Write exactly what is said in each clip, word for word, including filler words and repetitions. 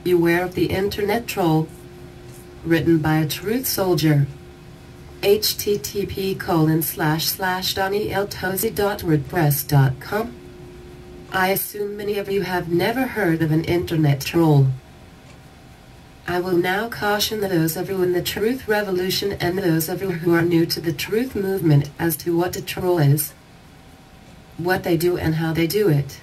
Beware of the Internet Troll. Written by a truth soldier. http colon slash slash daniel towsey dot wordpress dot com. I assume many of you have never heard of an Internet troll. I will now caution those of you in the truth revolution and those of you who are new to the truth movement as to what a troll is, what they do and how they do it.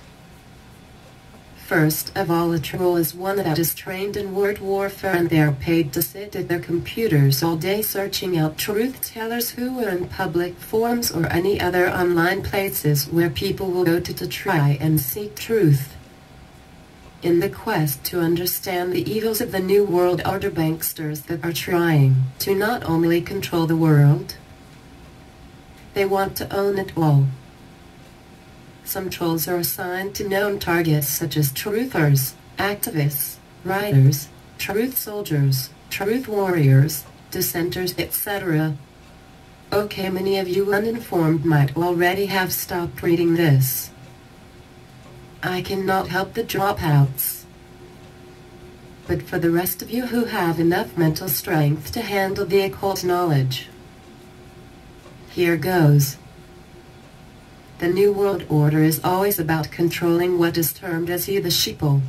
First of all, a troll is one that is trained in word warfare, and they are paid to sit at their computers all day searching out truth-tellers who are in public forums or any other online places where people will go to to try and seek truth. In the quest to understand the evils of the New World Order banksters that are trying to not only control the world, they want to own it all. Some trolls are assigned to known targets such as truthers, activists, writers, truth soldiers, truth warriors, dissenters, et cetera. Okay, many of you uninformed might already have stopped reading this. I cannot help the dropouts. But for the rest of you who have enough mental strength to handle the occult knowledge, here goes. The New World Order is always about controlling what is termed as ye the sheeple.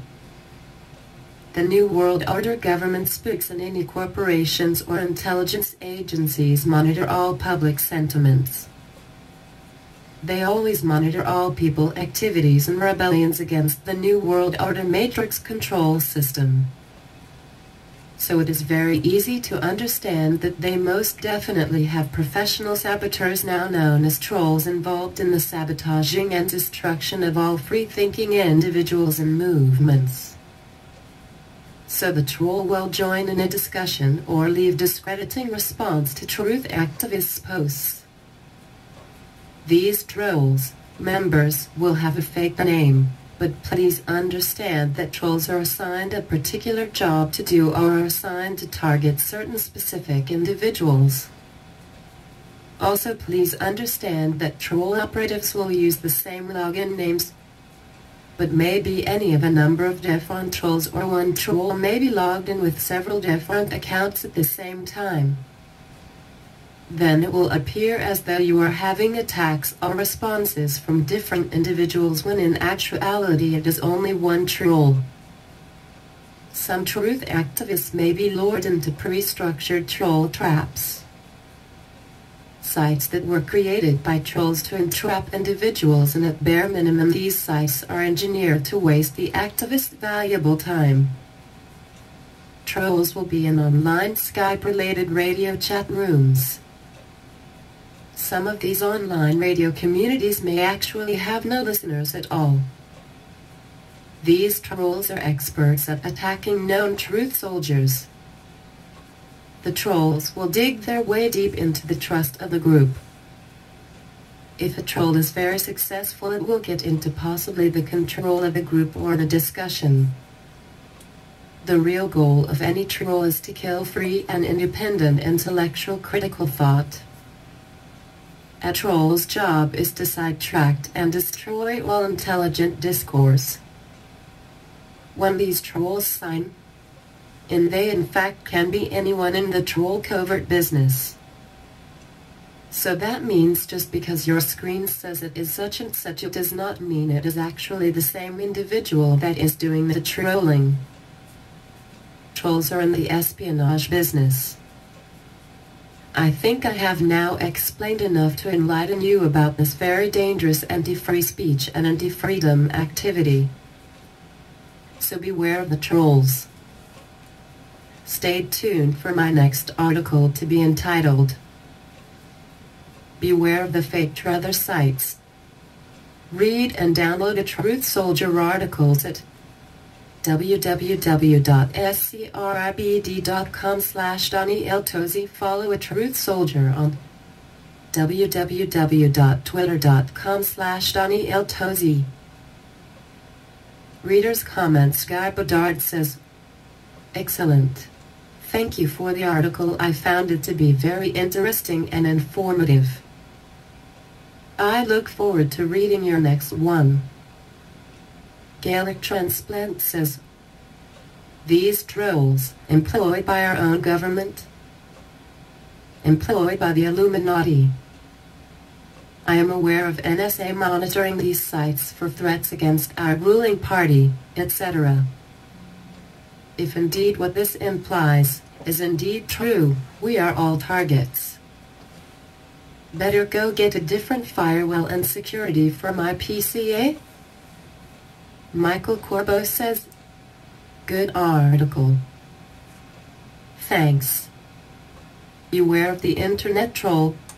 The New World Order government spooks and any corporations or intelligence agencies monitor all public sentiments. They always monitor all people activities and rebellions against the New World Order matrix control system. So it is very easy to understand that they most definitely have professional saboteurs, now known as trolls, involved in the sabotaging and destruction of all free-thinking individuals and movements. So the troll will join in a discussion or leave discrediting response to truth activists' posts. These trolls, members, will have a fake name. But please understand that trolls are assigned a particular job to do or are assigned to target certain specific individuals. Also, please understand that troll operatives will use the same login names, but may be any of a number of different trolls, or one troll may be logged in with several different accounts at the same time. Then it will appear as though you are having attacks or responses from different individuals when in actuality it is only one troll. Some truth activists may be lured into pre-structured troll traps. Sites that were created by trolls to entrap individuals, and at bare minimum these sites are engineered to waste the activist's valuable time. Trolls will be in online Skype-related radio chat rooms. Some of these online radio communities may actually have no listeners at all. These trolls are experts at attacking known truth soldiers. The trolls will dig their way deep into the trust of the group. If a troll is very successful, it will get into possibly the control of the group or the discussion. The real goal of any troll is to kill free and independent intellectual critical thought. A troll's job is to sidetrack and destroy all intelligent discourse. When these trolls sign in, they in fact can be anyone in the troll covert business. So that means just because your screen says it is such and such, it does not mean it is actually the same individual that is doing the trolling. Trolls are in the espionage business. I think I have now explained enough to enlighten you about this very dangerous anti-free speech and anti-freedom activity. So beware of the trolls. Stay tuned for my next article, to be entitled Beware of the Fake Truther Sites. Read and download a Truth Soldier articles at w w w dot scribd dot com slash Daniel Towsey. Follow a Truth Soldier on w w w dot twitter dot com slash Daniel Towsey. Reader's comments. Guy Bedard says, excellent. Thank you for the article. I found it to be very interesting and informative. I look forward to reading your next one. Gaelic Transplant says, These trolls, employed by our own government, employed by the Illuminati. I am aware of N S A monitoring these sites for threats against our ruling party, et cetera. If indeed what this implies is indeed true, we are all targets. Better go get a different firewall and security for my P C, eh? Michael Corbo says, good article. Thanks. Beware of the internet troll.